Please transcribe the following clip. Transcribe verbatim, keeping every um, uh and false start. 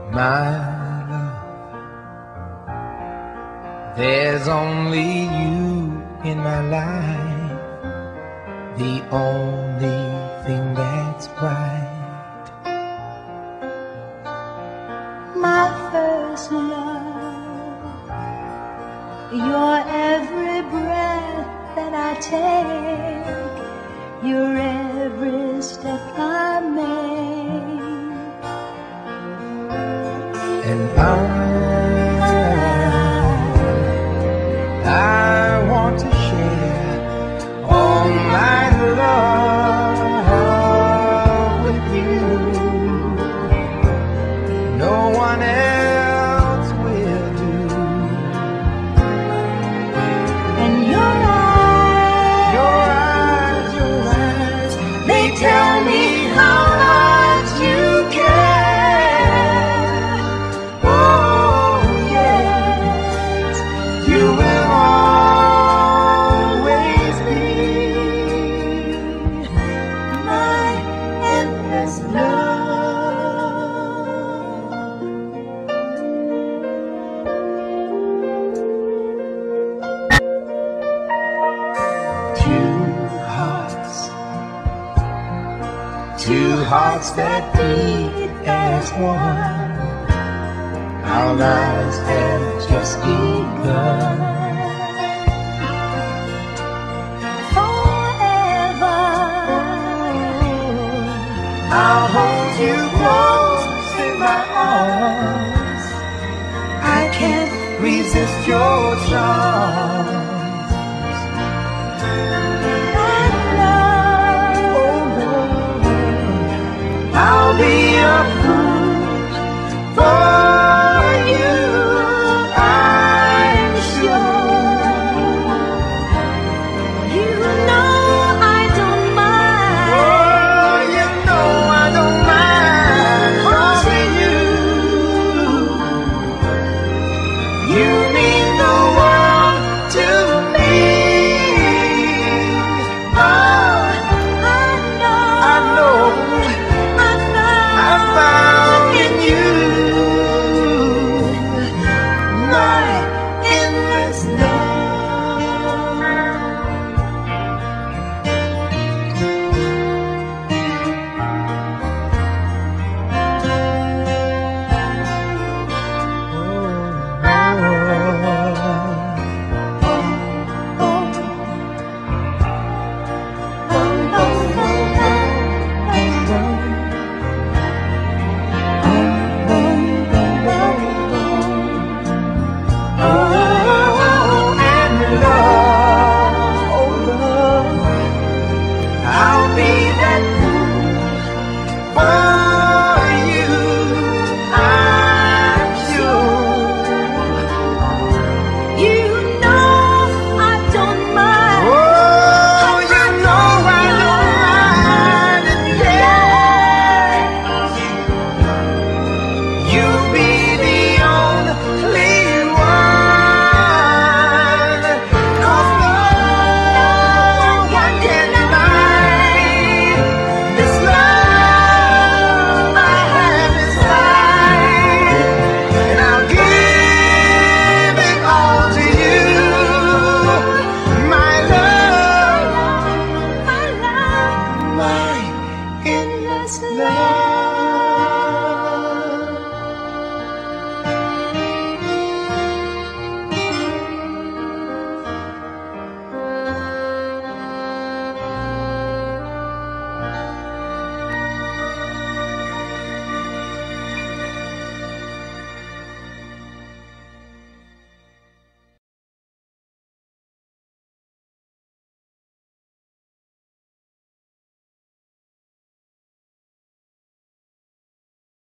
my love. There's only you in my life, the only thing that's right. My first love, your every breath that I take, your every step I make. And I, I want to share all my love with you. No one else will do. And your eyes, Your eyes, your eyes, they tell me how much you care. Oh yes, you will always be my endless love. two hearts, two hearts that beat as one. Our lives have just begun. Forever I'll hold you close.